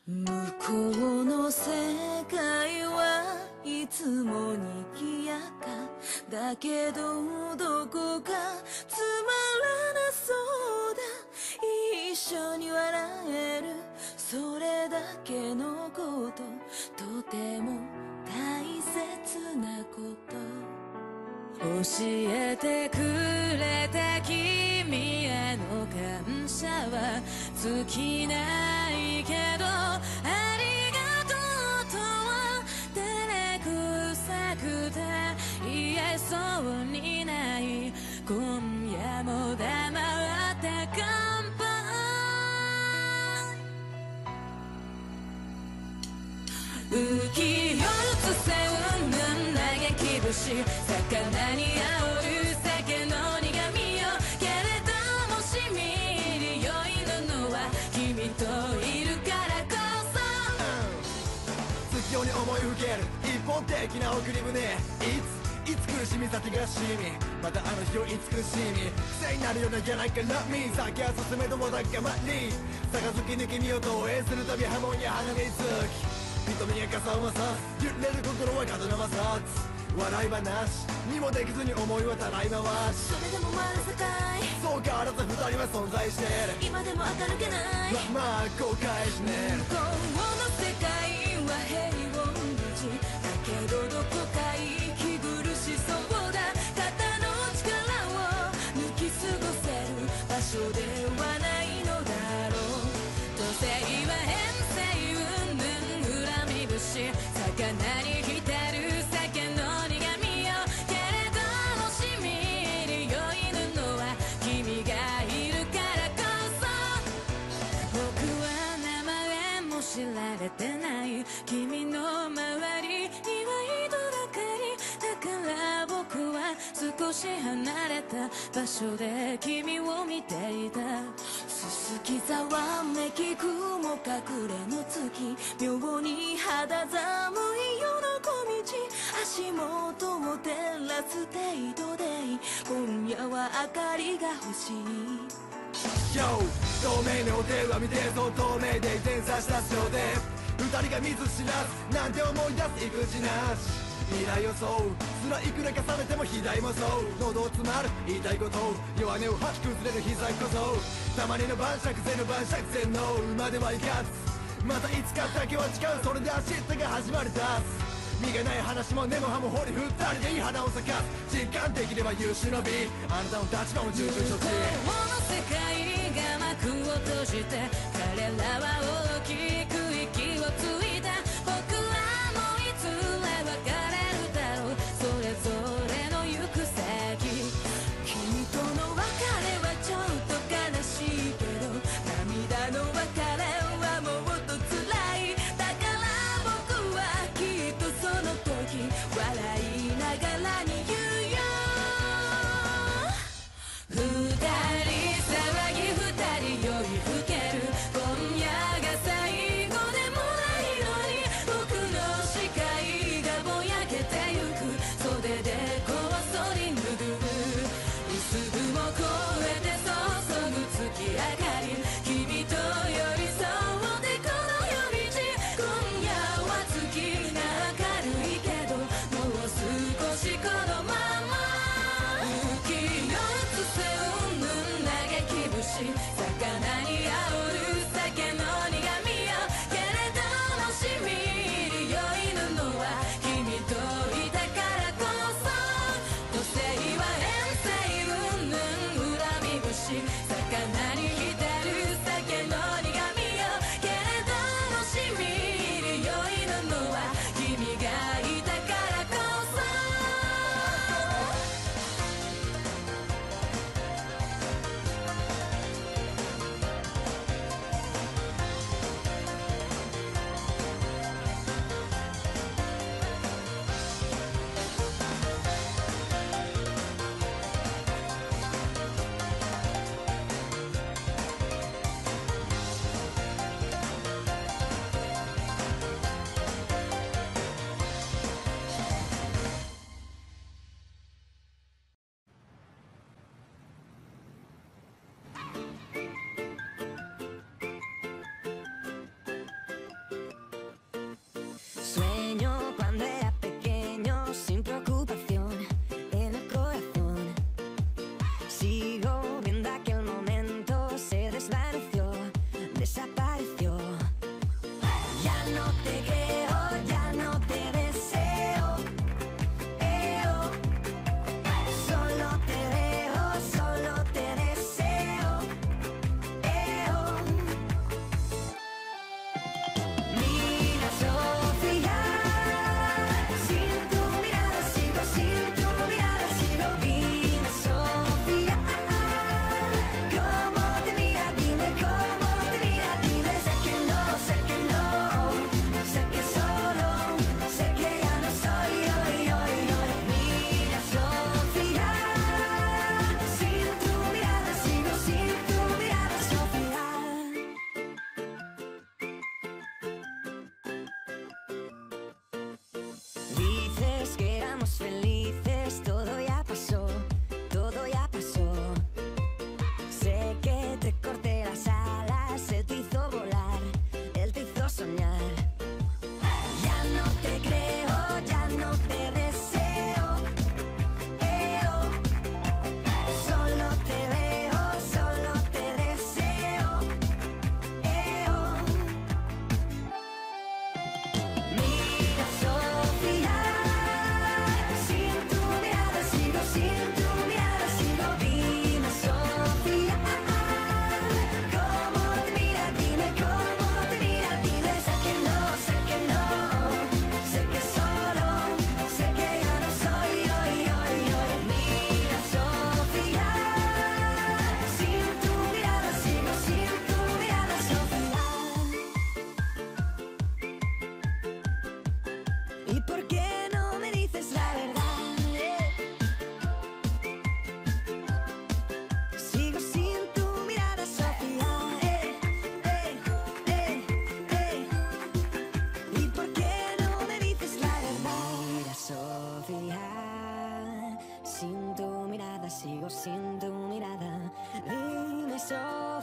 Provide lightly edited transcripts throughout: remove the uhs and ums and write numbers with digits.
向こうの世界はいつもにぎやかだけどどこかつまらなそうだ。一緒に笑えるそれだけのこととても大切なこと教えてくれた君への感謝は尽きないけどありがとうとは照れくさくて言えそうにない今夜も黙って乾杯浮き寄るつせうんぬん嘆き節魚に煽る酒の苦みよけれどもしみり酔いぬのは君といるからこそ、月夜に思いふける一本的な送り船いつ苦しみ先がしみまたあの日を慈しみ癖になるようなじゃないか Love me 先は進めどもだけまに杯抜き身を投影するたび波紋や花見つき瞳に傘をまさす揺れる心は風の摩擦笑い話にもできずに思いはたらい回しそれでもまだ世界そう変わらず二人は存在してる今でも明るげないまあ後悔しね向こうの世界は平凡無事だけどどこか息苦しそうだ肩の力を抜き過ごせる場所ではないのだろう土星は変性うんぬん恨み節魚に浸る酒の苦みよけれどもしみり酔いぬのは君がいるからこそ僕は名前も知られてない君の周りには人だかりだから僕は少し離れた場所で君を見ていたすすきざわめき雲隠れの月妙に肌寒い夜の小道足元を照らす程度で今夜は明かりが欲しい Yo 透明のお手は見てそう透明で全差し出すようで二人が見ず知らずなんて思い出す育児なし未来予想すらいくら重ねても肥大もそう喉を詰まる言いたいこと弱音を吐き崩れる膝こそたまにの晩酌前の晩酌前の馬ではいかずまたいつか竹は誓うそれで明日が始まりだす身がない話も根も葉も掘り振ったりでいい花を咲かす実感できれば優秀の美あなたの立場も十分承知向こうの世界が幕を閉じて彼らは大きく息をついた僕らもいずれ別れるだろうそれぞれの行く先君との別れはちょっと悲しいけど涙の別れはもっと辛いだから僕はきっとその時笑いながらに言うよ二人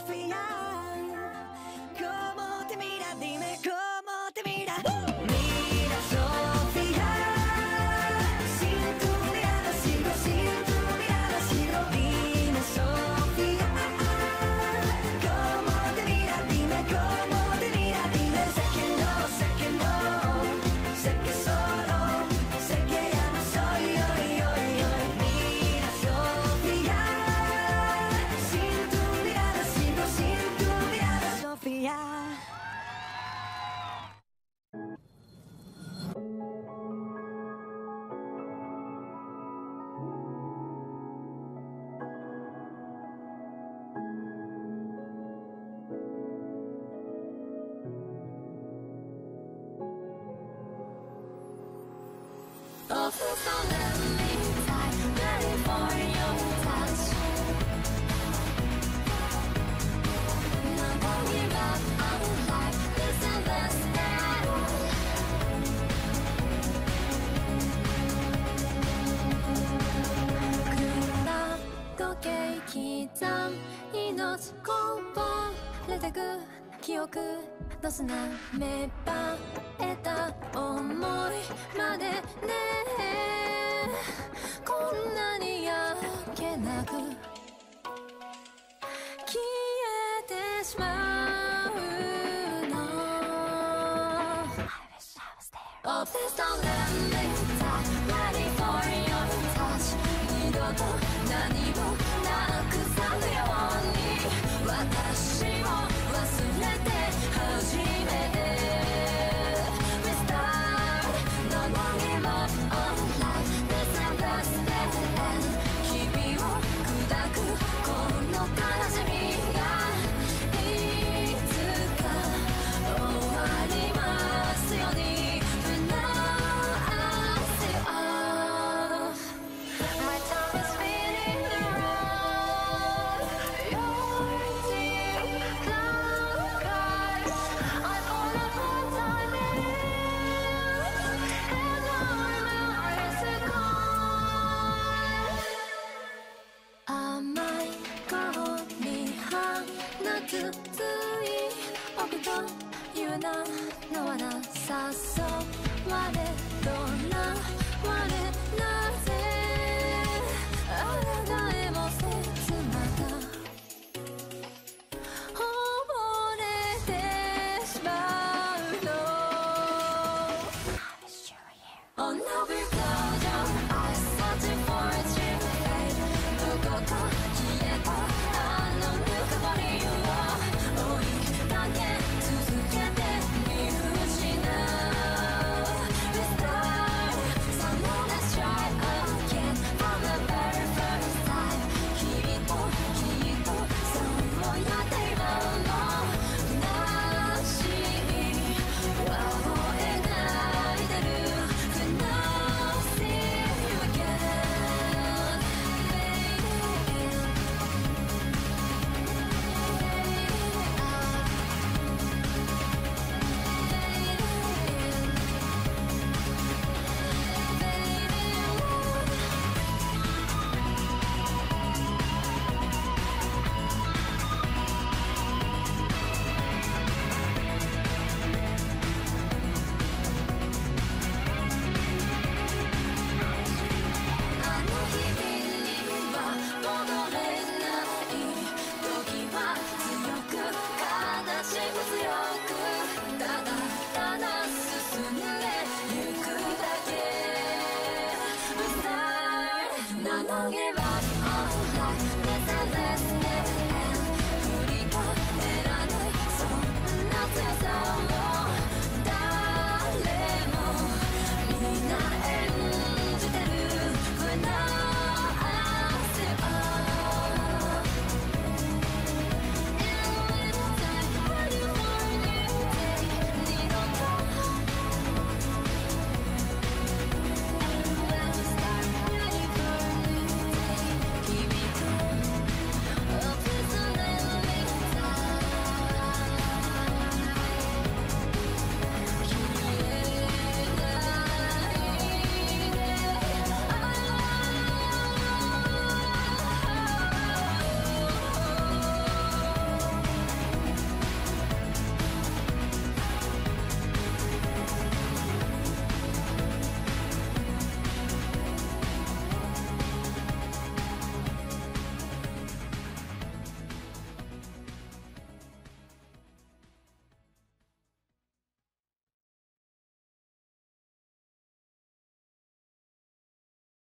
Sofia. Como te mira, dime cómo te mira. Mira, Sofía. Sin tu mirada sigo, sin tu mirada sigo. Dime, Sofía. Cómo te mira, dime cómo te mira. Dime, sé que no, sé que no. Sé que solo, sé que ya no soy hoy, hoy, hoy. Mira, Sofía. Sin tu mirada sigo, sin tu mirada, Sofía. Oh, please don't let me die, ready for your touch. No, don't give up on life, this and this and時計刻む命こぼれてく記憶の砂芽生えた想いまでねこんなにやけなく消えてしまうの Oh, please don't let me die, ready for your touch 二度と何もなくさぬように私を忘れて初めて Restart No one give up on life This and this and 日々を砕くこの悲しみがいつか終わりますように But now I see off My tongue is spinning around your deep dark eyes I wanna put time in and my mind is gone 甘い顔に放つつい僕という名の罠誘われ